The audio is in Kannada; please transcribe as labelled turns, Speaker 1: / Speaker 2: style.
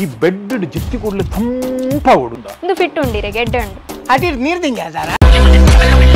Speaker 1: ಈ ಬೆಡ್ ಜಿತ್ತಿ ಕೂಡಲೇ ತಂಪ ಓಡುದ
Speaker 2: ಇದು ಫಿಟ್ ಉಂಡಿರೆ ಗೆಡ್ಡೆ ಉಂಡು
Speaker 3: ಅಟಿರ್ ನೀರು ತಿಂಗ ಸರ